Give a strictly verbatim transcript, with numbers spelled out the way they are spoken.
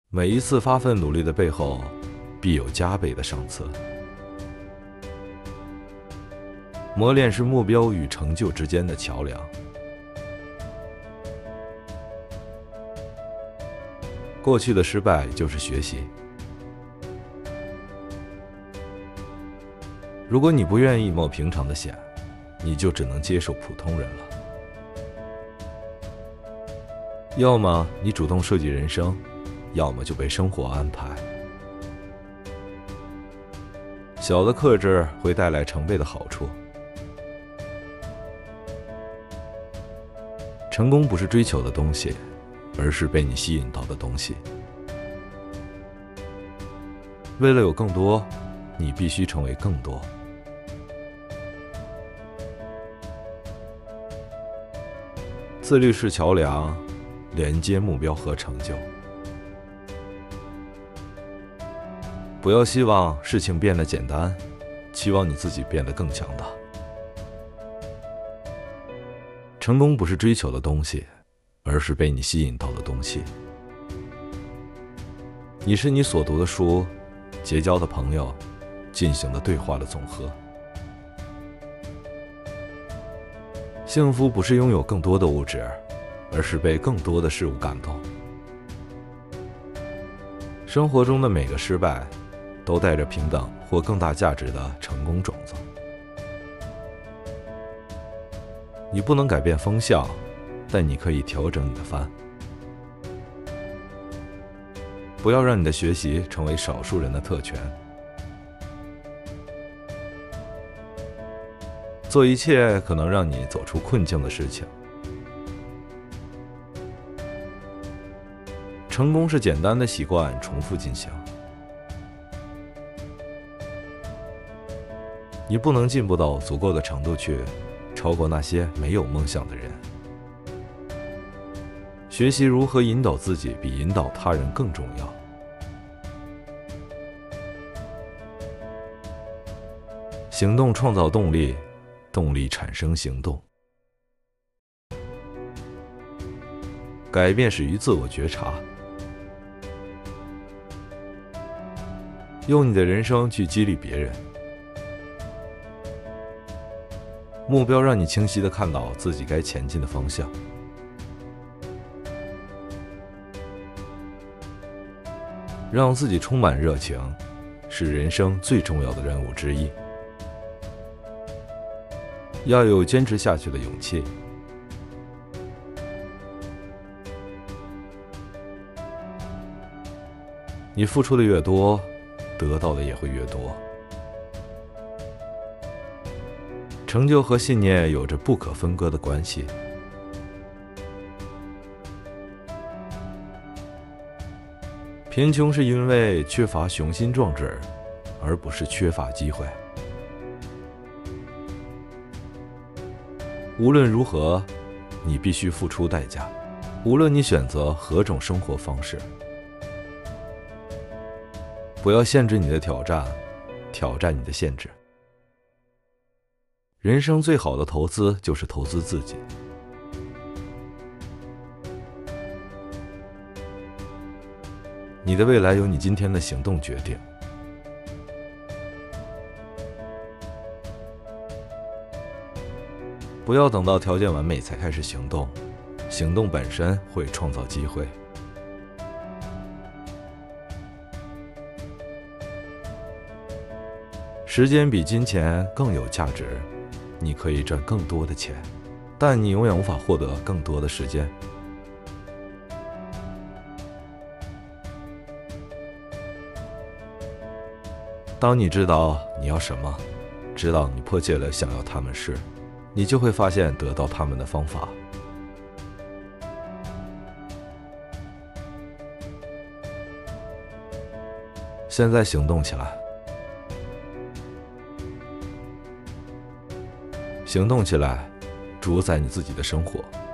每一次发奋努力的背后，必有加倍的赏赐。磨练是目标与成就之间的桥梁。过去的失败就是学习。如果你不愿意冒平常的险，你就只能接受普通人了。要么你主动设计人生，要么就被生活安排。小的克制会带来成倍的好处。成功不是追求的东西，而是被你吸引到的东西。为了有更多，你必须成为更多。自律是桥梁，连接目标和成就。不要希望事情变得简单，期望你自己变得更强大。成功不是追求的东西，而是被你吸引到的东西。你是你所读的书、结交的朋友、进行的对话的总和。幸福不是拥有更多的物质，而是被更多的事物感动。生活中的每个失败，都带着平等或更大价值的成功种子。你不能改变风向，但你可以调整你的帆。不要让你的学习成为少数人的特权。做一切可能让你走出困境的事情。成功是简单的习惯重复进行。你不能进步到足够的程度去超过那些没有梦想的人。学习如何引导自己比引导他人更重要。行动创造动力，动力产生行动。改变始于自我觉察。用你的人生去激励别人。目标让你清晰地看到自己该前进的方向。让自己充满热情，是人生最重要的任务之一。要有坚持下去的勇气。你付出的越多，得到的也会越多。成就和信念有着不可分割的关系。贫穷是因为缺乏雄心壮志，而不是缺乏机会。无论如何，你必须付出代价，无论你选择何种生活方式。不要限制你的挑战，挑战你的限制。人生最好的投资就是投资自己。你的未来由你今天的行动决定。不要等到条件完美才开始行动，行动本身会创造机会。时间比金钱更有价值。你可以赚更多的钱，但你永远无法获得更多的时间。当你知道你要什么，知道你迫切地想要他们时，你就会发现得到他们的方法。现在行动起来。行动起来，主宰你自己的生活。